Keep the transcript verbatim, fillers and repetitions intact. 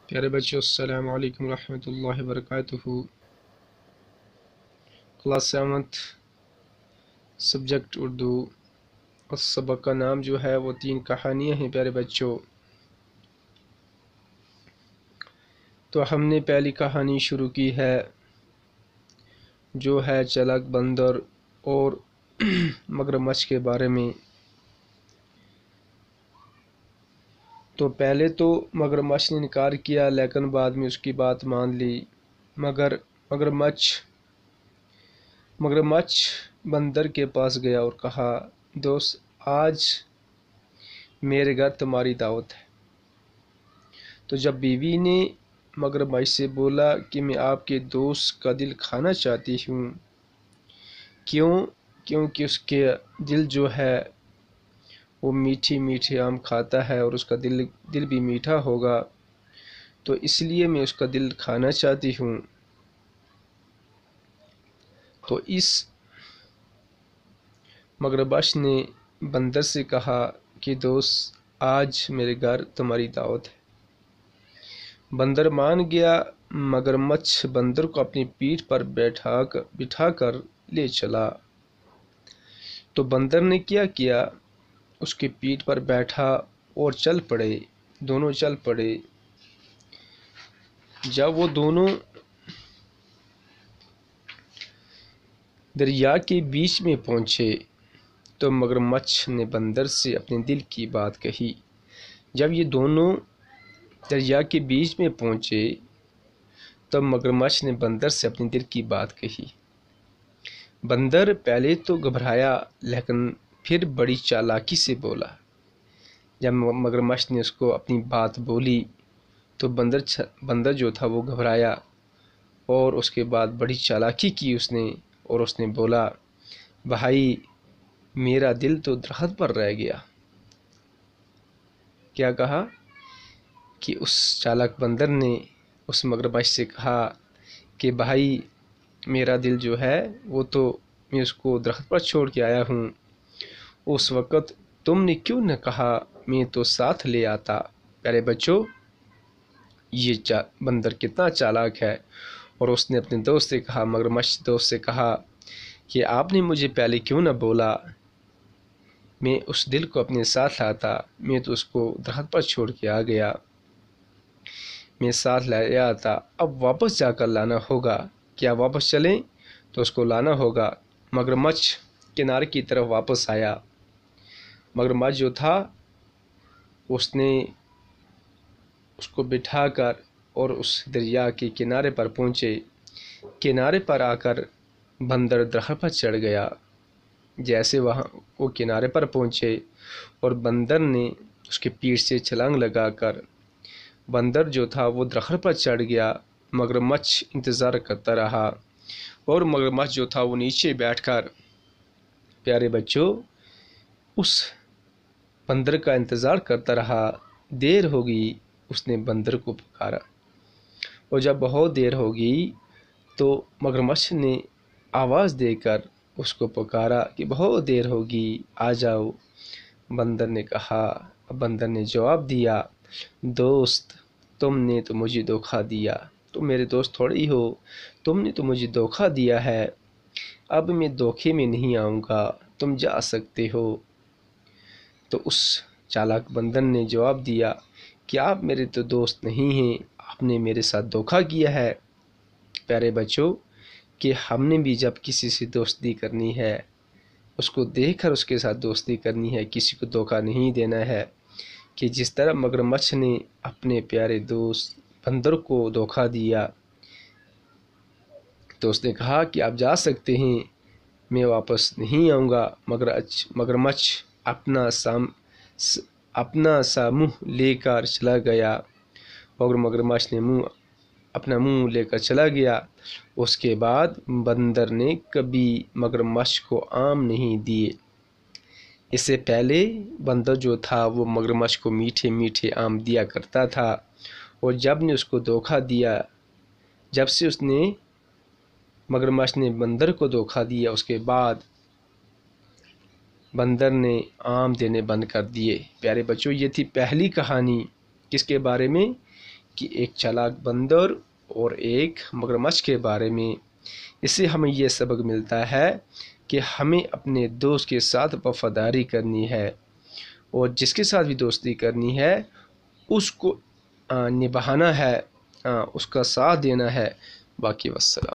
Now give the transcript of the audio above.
پیارے بچوں، السلام علیکم ورحمۃ اللہ وبرکاتہ۔ کلاس سیونتھ سبجیکٹ اردو، اور سبق کا نام جو ہے وہ تین کہانیاں ہیں پیارے بچوں۔ تو ہم نے پہلی کہانی شروع کی ہے جو ہے چلاک بندر اور مگرمچھ کے بارے میں۔ تو پہلے تو مگرمچھ نے انکار کیا، لیکن بعد میں اس کی بات مان لی۔ مگر مگرمچھ مگرمچھ بندر کے پاس گیا اور کہا، دوست، آج میرے گھر تمہاری دعوت ہے۔ تو جب بیوی نے مگرمچھ سے بولا کہ میں آپ کے دوست کا دل کھانا چاہتی ہوں، کیوں کیونکہ اس کے دل جو ہے وہ میٹھی میٹھی آم کھاتا ہے اور اس کا دل دل بھی میٹھا ہوگا، تو اس لیے میں اس کا دل کھانا چاہتی ہوں۔ تو اس مگرمچھ نے بندر سے کہا کہ دوست، آج میرے گھر تمہاری دعوت ہے۔ بندر مان گیا۔ مگرمچھ بندر کو اپنی پیٹھ پر بیٹھا کر بٹھا کر لے چلا۔ تو بندر نے کیا کیا، اس کی پیٹھ پر بیٹھا اور چل پڑے، دونوں چل پڑے۔ جب وہ دونوں دریا کے بیچ میں پہنچے تو مگرمچھ نے بندر سے اپنے دل کی بات کہی۔ جب یہ دونوں دریا کے بیچ میں پہنچے تب مگرمچھ نے بندر سے اپنے دل کی بات کہی۔ بندر پہلے تو گھبرایا، لیکن پھر بڑی چالاکی سے بولا۔ جب مگرمچھ نے اس کو اپنی بات بولی تو بندر بندر جو تھا وہ گھبرایا، اور اس کے بعد بڑی چالاکی کی اس نے، اور اس نے بولا، بھائی میرا دل تو درخت پر رہ گیا۔ کیا کہا کہ اس چالاک بندر نے اس مگرمچھ سے کہا کہ بھائی میرا دل جو ہے وہ تو میں اس کو درخت پر چھوڑ کے آیا ہوں، اس وقت تم نے کیوں نہ کہا، میں تو ساتھ لے آتا۔ پیارے بچوں، یہ بندر کتنا چالاک ہے، اور اس نے اپنے دوست سے کہا، مگرمچھ دوست سے کہا کہ آپ نے مجھے پہلے کیوں نہ بولا، میں اس دل کو اپنے ساتھ لاتا، میں تو اس کو درخت پر چھوڑ کے آ گیا، میں ساتھ لے آتا، اب واپس جا کر لانا ہوگا۔ کیا واپس چلیں؟ تو اس کو لانا ہوگا۔ مگرمچھ کنارے کی طرف واپس آیا۔ مگرمچھ جو تھا اس نے اس کو بٹھا کر اور اس دریا کے کنارے پر پہنچے۔ کنارے پر آ کر بندر درخت پر چڑھ گیا۔ جیسے وہاں وہ کنارے پر پہنچے اور بندر نے اس کے پیٹھ سے چھلانگ لگا کر بندر جو تھا وہ درخت پر چڑھ گیا۔ مگرمچھ انتظار کرتا رہا، اور مگرمچھ جو تھا وہ نیچے بیٹھ کر پیارے بچوں اس بندر کا انتظار کرتا رہا۔ دیر ہو گئی، اس نے بندر کو پکارا، اور جب بہت دیر ہو گئی تو مگرمچھ نے آواز دے کر اس کو پکارا کہ بہت دیر ہوگی، آ جاؤ۔ بندر نے کہا بندر نے جواب دیا، دوست تم نے تو مجھے دھوکہ دیا، تم میرے دوست تھوڑی ہو، تم نے تو مجھے دھوکہ دیا ہے، اب میں دھوکے میں نہیں آؤں گا، تم جا سکتے ہو۔ تو اس چالاک بندر نے جواب دیا کہ آپ میرے تو دوست نہیں ہیں، آپ نے میرے ساتھ دھوکہ کیا ہے۔ پیارے بچوں، کہ ہم نے بھی جب کسی سے دوستی کرنی ہے، اس کو دیکھ کر اس کے ساتھ دوستی کرنی ہے، کسی کو دھوکہ نہیں دینا ہے، کہ جس طرح مگرمچھ نے اپنے پیارے دوست بندر کو دھوکہ دیا۔ تو اس نے کہا کہ آپ جا سکتے ہیں، میں واپس نہیں آؤں گا۔ مگر مگرمچھ اپنا سام اپنا سا منہ لے کر چلا گیا، اور مگرمچھ نے منہ اپنا منہ لے کر چلا گیا۔ اس کے بعد بندر نے کبھی مگرمچھ کو آم نہیں دیے۔ اس سے پہلے بندر جو تھا وہ مگرمچھ کو میٹھے میٹھے آم دیا کرتا تھا، اور جب نے اس کو دھوکہ دیا، جب سے اس نے مگرمچھ نے بندر کو دھوکہ دیا، اس کے بعد بندر نے آم دینے بند کر دیے۔ پیارے بچوں، یہ تھی پہلی کہانی، کس کے بارے میں؟ کہ ایک چالاک بندر اور ایک مگرمچھ کے بارے میں۔ اس سے ہمیں یہ سبق ملتا ہے کہ ہمیں اپنے دوست کے ساتھ وفاداری کرنی ہے، اور جس کے ساتھ بھی دوستی کرنی ہے اس کو نبھانا ہے، اس کا ساتھ دینا ہے۔ باقی والسلام۔